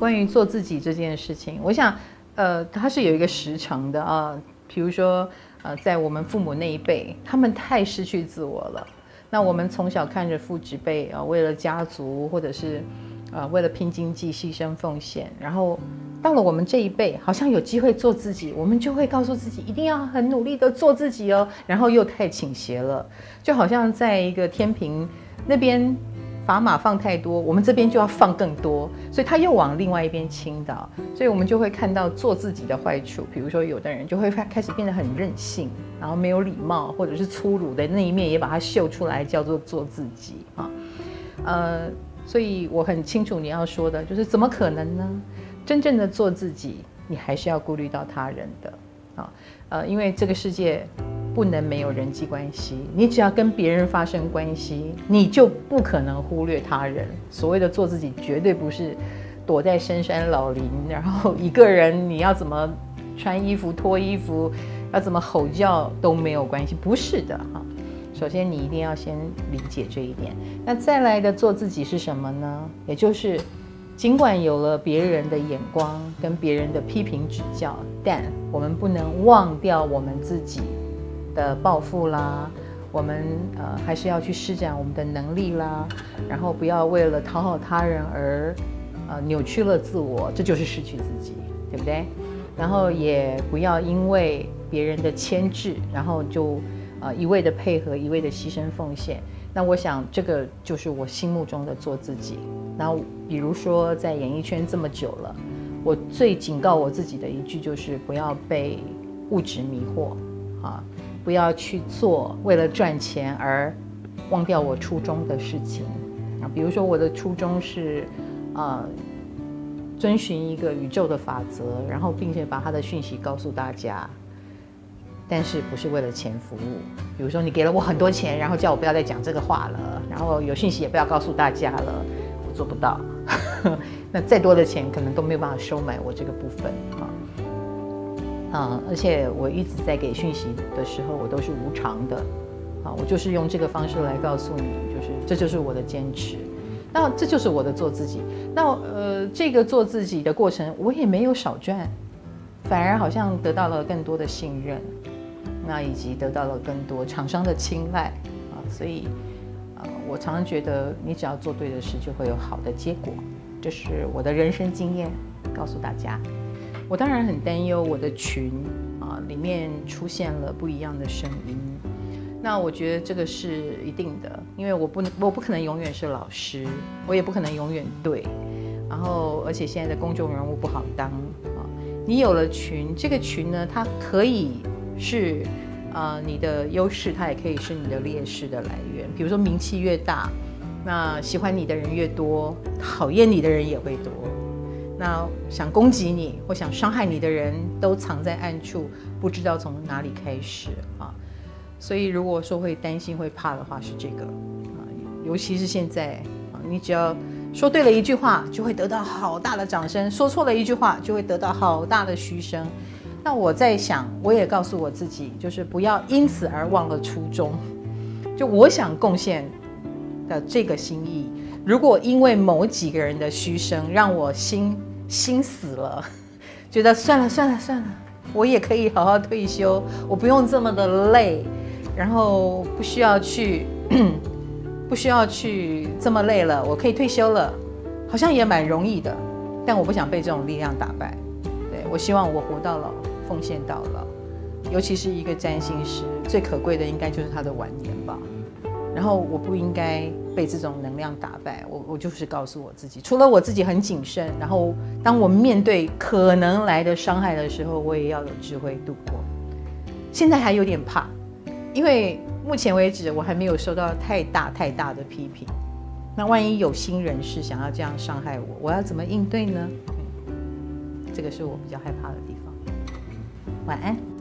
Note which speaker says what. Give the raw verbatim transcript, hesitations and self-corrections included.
Speaker 1: 关于做自己这件事情，我想，呃，它是有一个时程的啊。比如说，呃，在我们父母那一辈，他们太失去自我了。那我们从小看着父执辈啊，为了家族或者是呃为了拼经济牺牲奉献，然后到了我们这一辈，好像有机会做自己，我们就会告诉自己一定要很努力的做自己哦，然后又太倾斜了，就好像在一个天平那边砝码放太多，我们这边就要放更多，所以它又往另外一边倾倒，所以我们就会看到做自己的坏处。比如说有的人就会开始变得很任性，然后没有礼貌或者是粗鲁的那一面也把它秀出来，叫做做自己啊。呃，所以我很清楚你要说的就是怎么可能呢？真正的做自己，你还是要顾虑到他人的啊。呃，因为这个世界不能没有人际关系，你只要跟别人发生关系，你就不可能忽略他人。所谓的做自己，绝对不是躲在深山老林，然后一个人你要怎么穿衣服、脱衣服，要怎么吼叫都没有关系，不是的哈。首先你一定要先理解这一点，那再来的做自己是什么呢？也就是尽管有了别人的眼光跟别人的批评指教，但我们不能忘掉我们自己的抱负啦，我们呃还是要去施展我们的能力啦，然后不要为了讨好他人而呃扭曲了自我，这就是失去自己，对不对？然后也不要因为别人的牵制，然后就呃一味的配合，一味的牺牲奉献。那我想这个就是我心目中的做自己。然后比如说在演艺圈这么久了，我最警告我自己的一句就是不要被物质迷惑啊，不要去做为了赚钱而忘掉我初衷的事情啊。比如说我的初衷是呃遵循一个宇宙的法则，然后并且把它的讯息告诉大家，但是不是为了钱服务。比如说你给了我很多钱，然后叫我不要再讲这个话了，然后有讯息也不要告诉大家了，我做不到那再多的钱可能都没有办法收买我这个部分啊。啊，而且我一直在给讯息的时候，我都是无偿的啊，我就是用这个方式来告诉你，就是这就是我的坚持，那这就是我的做自己。那呃，这个做自己的过程，我也没有少赚，反而好像得到了更多的信任，那以及得到了更多厂商的青睐啊，所以呃，我常常觉得，你只要做对的事，就会有好的结果，这是我的人生经验，告诉大家。我当然很担忧我的群啊里面出现了不一样的声音，那我觉得这个是一定的，因为我不我不可能永远是老师，我也不可能永远对，然后而且现在的公众人物不好当啊。你有了群，这个群呢，它可以是呃你的优势，它也可以是你的劣势的来源。比如说名气越大，那喜欢你的人越多，讨厌你的人也会多。那想攻击你或想伤害你的人都藏在暗处，不知道从哪里开始啊。所以如果说会担心会怕的话，是这个啊，尤其是现在啊，你只要说对了一句话，就会得到好大的掌声；说错了一句话，就会得到好大的嘘声。那我在想，我也告诉我自己，就是不要因此而忘了初衷。就我想贡献的这个心意，如果因为某几个人的嘘声让我心心死了，觉得算了算了算了，我也可以好好退休，我不用这么的累，然后不需要去不需要去这么累了，我可以退休了，好像也蛮容易的。但我不想被这种力量打败，对，我希望我活到老，奉献到老。尤其是一个占星师，最可贵的应该就是他的晚年吧。然后我不应该被这种能量打败，我我就是告诉我自己，除了我自己很谨慎，然后当我面对可能来的伤害的时候，我也要有智慧度过。现在还有点怕，因为目前为止我还没有受到太大太大的批评。那万一有心人士想要这样伤害我，我要怎么应对呢？嗯，这个是我比较害怕的地方。晚安。